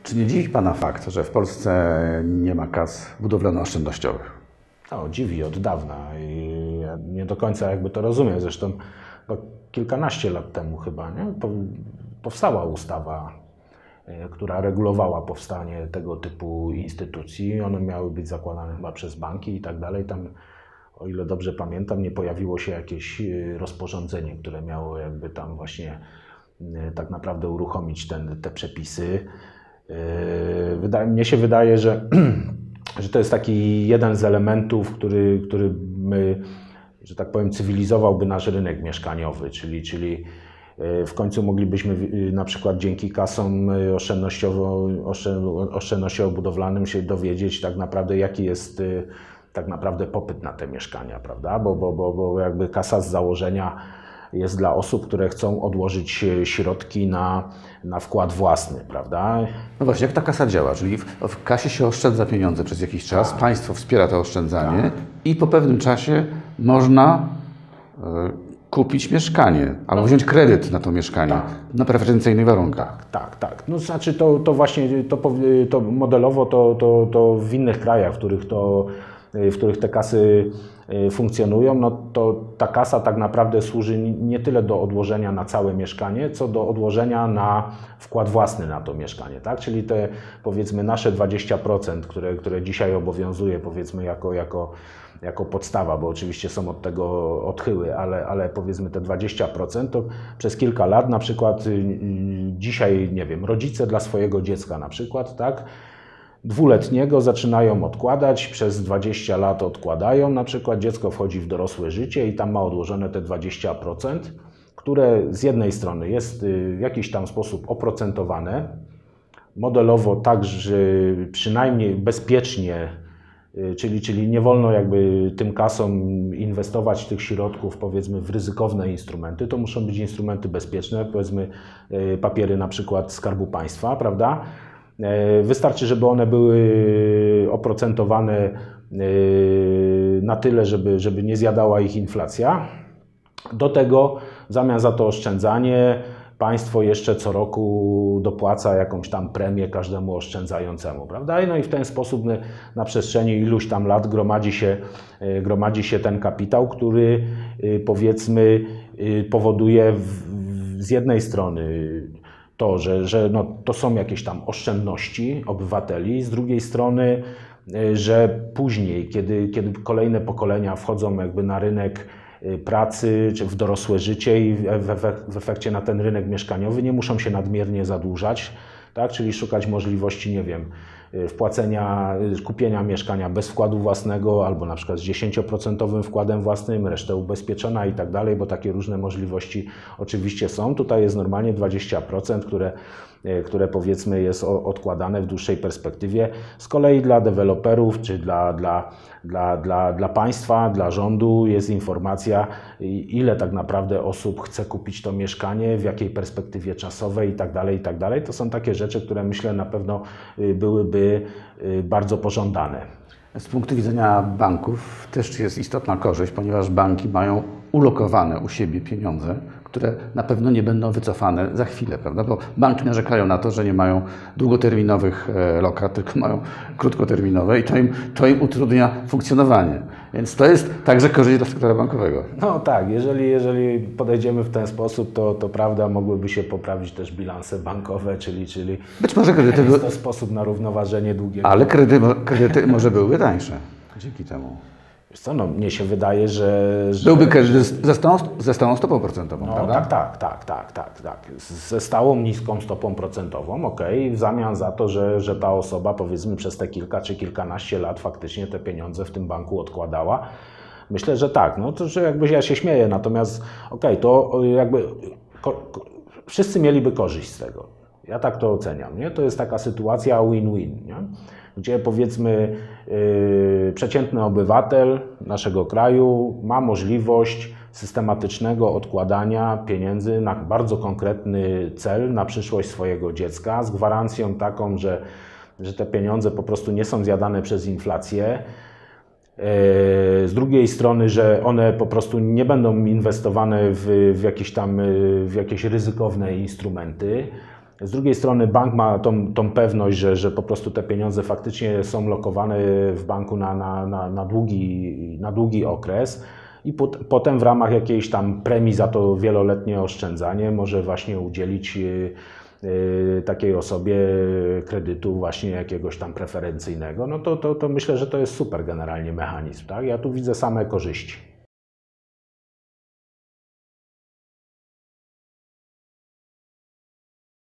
Czy nie dziwi Pana fakt, że w Polsce nie ma kas budowlano-oszczędnościowych? No, dziwi od dawna i ja nie do końca jakby to rozumiem. Zresztą kilkanaście lat temu chyba powstała ustawa, która regulowała powstanie tego typu instytucji. One miały być zakładane chyba przez banki i tak dalej. Tam, o ile dobrze pamiętam, nie pojawiło się jakieś rozporządzenie, które miało jakby tam właśnie tak naprawdę uruchomić te przepisy. Mnie się wydaje, że to jest taki jeden z elementów, który że tak powiem, cywilizowałby nasz rynek mieszkaniowy, czyli w końcu moglibyśmy na przykład dzięki kasom oszczędnościowo-budowlanym się dowiedzieć tak naprawdę, jaki jest tak naprawdę popyt na te mieszkania, prawda? Bo jakby kasa z założenia jest dla osób, które chcą odłożyć środki na wkład własny, prawda? No właśnie, jak ta kasa działa? Czyli w kasie się oszczędza pieniądze przez jakiś czas, państwo wspiera to oszczędzanie i po pewnym czasie można kupić mieszkanie albo wziąć kredyt na to mieszkanie na preferencyjnych warunkach. Tak. No znaczy to właśnie to modelowo to w innych krajach, w których te kasy funkcjonują, no to ta kasa tak naprawdę służy nie tyle do odłożenia na całe mieszkanie, co do odłożenia na wkład własny na to mieszkanie, tak? Czyli te, powiedzmy, nasze 20%, które dzisiaj obowiązuje, powiedzmy, jako podstawa, bo oczywiście są od tego odchyły, ale powiedzmy te 20% to przez kilka lat, na przykład dzisiaj, nie wiem, rodzice dla swojego dziecka na przykład, tak? Dwuletniego zaczynają odkładać, przez 20 lat odkładają, na przykład dziecko wchodzi w dorosłe życie i tam ma odłożone te 20%, które z jednej strony jest w jakiś tam sposób oprocentowane, modelowo tak, że przynajmniej bezpiecznie, czyli nie wolno jakby tym kasom inwestować tych środków, powiedzmy, w ryzykowne instrumenty, to muszą być instrumenty bezpieczne, powiedzmy papiery na przykład Skarbu Państwa, prawda? Wystarczy, żeby one były oprocentowane na tyle, żeby nie zjadała ich inflacja. Do tego w zamian za to oszczędzanie państwo jeszcze co roku dopłaca jakąś tam premię każdemu oszczędzającemu, prawda? No i w ten sposób na przestrzeni iluś tam lat gromadzi się ten kapitał, który, powiedzmy, powoduje z jednej strony to, że no, to są jakieś tam oszczędności obywateli, z drugiej strony, że później, kiedy kolejne pokolenia wchodzą jakby na rynek pracy, czy w dorosłe życie i w efekcie na ten rynek mieszkaniowy, nie muszą się nadmiernie zadłużać, tak? Czyli szukać możliwości, nie wiem, kupienia mieszkania bez wkładu własnego albo na przykład z 10% wkładem własnym, resztę ubezpieczona i tak dalej, bo takie różne możliwości oczywiście są. Tutaj jest normalnie 20%, które powiedzmy jest odkładane w dłuższej perspektywie. Z kolei dla deweloperów czy dla państwa, dla rządu jest informacja, ile tak naprawdę osób chce kupić to mieszkanie, w jakiej perspektywie czasowej i tak dalej. To są takie rzeczy, które myślę na pewno byłyby bardzo pożądane. Z punktu widzenia banków też jest istotna korzyść, ponieważ banki mają ulokowane u siebie pieniądze, które na pewno nie będą wycofane za chwilę, prawda? Bo banki narzekają na to, że nie mają długoterminowych lokat, tylko mają krótkoterminowe i to im utrudnia funkcjonowanie. Więc to jest także korzyść dla sektora bankowego. No tak, jeżeli podejdziemy w ten sposób, to prawda, mogłyby się poprawić też bilanse bankowe, czyli być może kredyty jest to sposób na równoważenie długiego. Ale kredyty może byłyby tańsze dzięki temu. Wiesz co, no, mnie się wydaje, że... Byłby kredyt ze stałą stopą procentową, no, prawda? Tak. Ze stałą niską stopą procentową, okej, w zamian za to, że ta osoba, powiedzmy, przez te kilka czy kilkanaście lat faktycznie te pieniądze w tym banku odkładała. Myślę, że tak, no to że jakby ja się śmieję, natomiast to jakby wszyscy mieliby korzyść z tego. Ja tak to oceniam, nie? To jest taka sytuacja win-win, nie? Gdzie, powiedzmy, przeciętny obywatel naszego kraju ma możliwość systematycznego odkładania pieniędzy na bardzo konkretny cel, na przyszłość swojego dziecka, z gwarancją taką, że te pieniądze po prostu nie są zjadane przez inflację. Z drugiej strony, że one po prostu nie będą inwestowane w jakieś ryzykowne instrumenty. Z drugiej strony bank ma tą pewność, że po prostu te pieniądze faktycznie są lokowane w banku na długi okres i potem w ramach jakiejś tam premii za to wieloletnie oszczędzanie może właśnie udzielić takiej osobie kredytu właśnie jakiegoś tam preferencyjnego. No to myślę, że to jest super generalnie mechanizm. Tak? Ja tu widzę same korzyści.